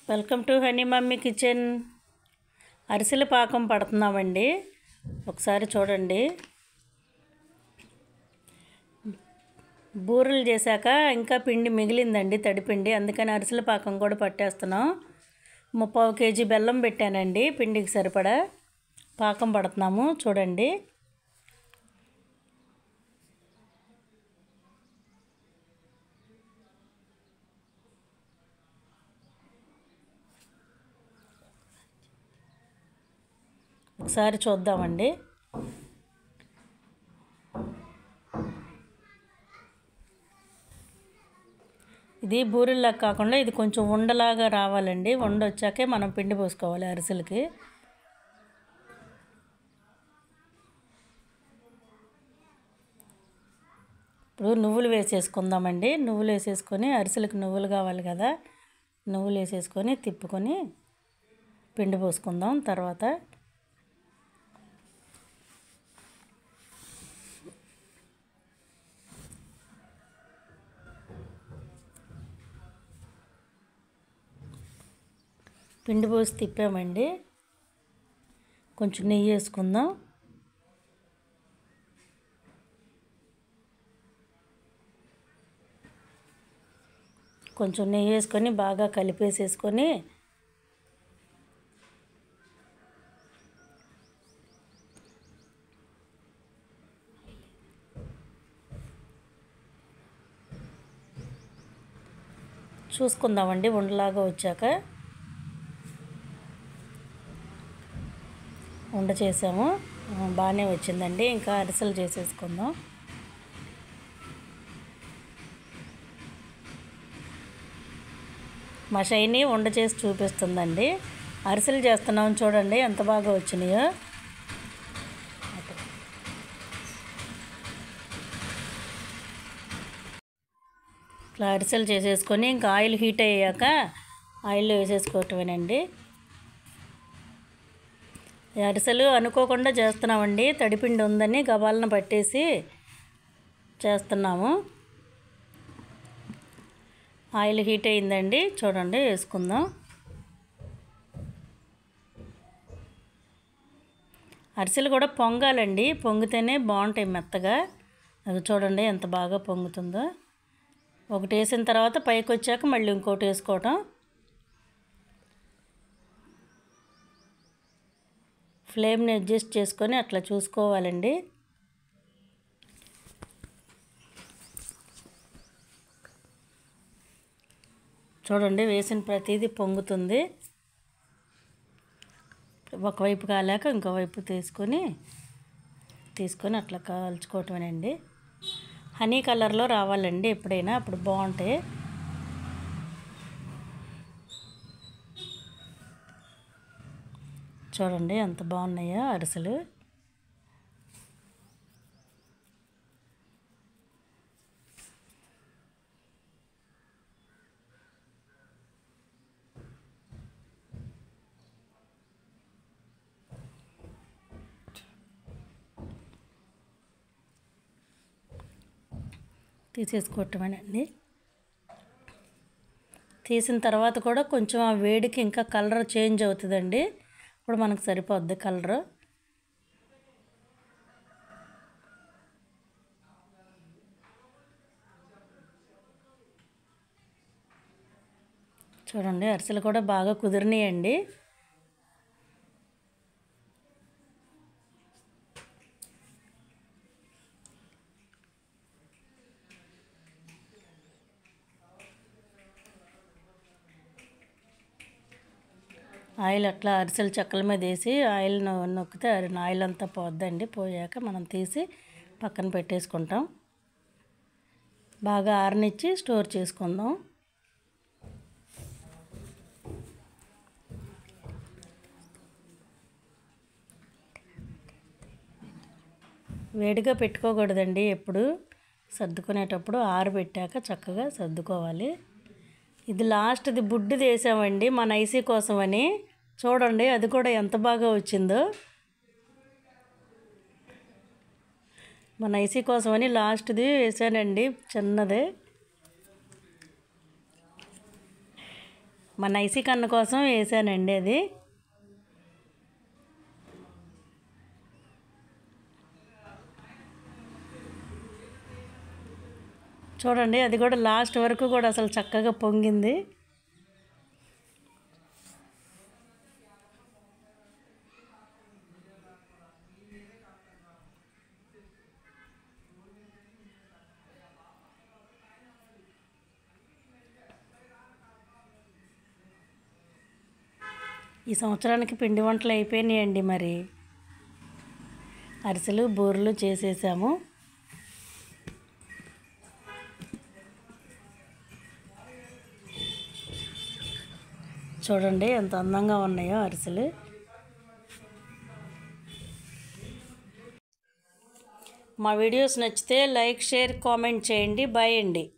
Welcome to honey mummy kitchen. అరిసెల పాకం పడుతున్నామండి. ఒకసారి చూడండి. బూరెలు చేశాక ఇంకా పిండి మిగిలిందండి, తడిపిండి. అందుకని అరిసెల పాకం కూడా పట్టేస్తున్నాం. 3/4 kg బెల్లం పెట్టానండి, పిండికి సరిపడా. పాకం పడుతున్నాము చూడండి. ఒకసారి చూద్దామండి. ఇది బూరెల్లా కాకుండా ఇది కొంచెం ఉండలాగా రావాలండి. ఉండ వచ్చాకే మనం పిండి పోసుకోవాలి అరిసెలకి. ఇప్పుడు నువ్వులు వేసేసుకుందామండి. నువ్వులు వేసేసుకొని, అరిసెలకు నువ్వులు కావాలి కదా, నువ్వులు వేసేసుకొని తిప్పుకొని పిండి పోసుకుందాం. తర్వాత పిండి పోసి తిప్పామండి. కొంచెం నెయ్యి వేసుకుందాం. కొంచెం నెయ్యి వేసుకొని బాగా కలిపేసేసుకొని చూసుకుందామండి. ఉండలాగా వచ్చాక ఉండ చేసాము, బాగానే వచ్చిందండి. ఇంకా అరిసెలు చేసేసుకుందాం. మా షైని ఉండ చేసి చూపిస్తుందండి. అరిసెలు చేస్తున్నాం చూడండి ఎంత బాగా వచ్చినాయో. ఇట్లా అరిసెలు చేసేసుకొని ఇంకా ఆయిల్ హీట్ అయ్యాక ఆయిల్లో వేసేసుకోవటమేనండి. అరిసెలు అనుకోకుండా చేస్తున్నామండి. తడిపిండి ఉందని గబాలను పట్టేసి చేస్తున్నాము. ఆయిల్ హీట్ అయిందండి, చూడండి వేసుకుందాం. అరిసెలు కూడా పొంగాలండి, పొంగితేనే బాగుంటాయి మెత్తగా. అది చూడండి ఎంత బాగా పొంగుతుందో. ఒకటి వేసిన తర్వాత పైకి వచ్చాక మళ్ళీ ఇంకోటి వేసుకోవటం. ఫ్లేమ్ని అడ్జస్ట్ చేసుకొని అట్లా చూసుకోవాలండి. చూడండి వేసిన ప్రతిదీ పొంగుతుంది. ఒకవైపు కాలాక ఇంకోవైపు తీసుకొని అట్లా కాల్చుకోవటమేనండి. హనీ కలర్లో రావాలండి ఎప్పుడైనా, అప్పుడు బాగుంటాయి. చూడండి ఎంత బాగున్నాయో అరిసెలు. తీసేసుకోవటమేనండి. తీసిన తర్వాత కూడా కొంచెం ఆ వేడికి ఇంకా కలర్ చేంజ్ అవుతుందండి. ఇప్పుడు మనకు సరిపోద్ది కలరు. చూడండి అరిసెలు కూడా బాగా కుదిరినాయండి. ఆయిల్ అట్లా అరిసెలు చెక్కల మీద వేసి ఆయిల్ నొక్కితే ఆయిల్ అంతా పోద్దండి. పోయాక మనం తీసి పక్కన పెట్టేసుకుంటాం. బాగా ఆరనిచ్చి స్టోర్ చేసుకుందాం. వేడిగా పెట్టుకోకూడదండి, ఎప్పుడు సర్దుకునేటప్పుడు ఆరబెట్టాక చక్కగా సర్దుకోవాలి. ఇది లాస్ట్ది బుడ్డిది వేసామండి మన ఐసీ కోసమని. చూడండి అది కూడా ఎంత బాగా వచ్చిందో. మన ఐసీ కోసమని లాస్ట్ది వేసానండి, చిన్నదే. మా నైసి కన్న కోసం వేసానండి అది. చూడండి అది కూడా లాస్ట్ వరకు కూడా అసలు చక్కగా పొంగింది. ఈ సంవత్సరానికి పిండి వంటలు అయిపోయినాయండి. మరి అరిసెలు బూరెలు చేసేసాము. చూడండి ఎంత అందంగా ఉన్నాయో అరిసెలు. మా వీడియోస్ నచ్చితే లైక్, షేర్, కామెంట్ చేయండి. బాయ్ అండి.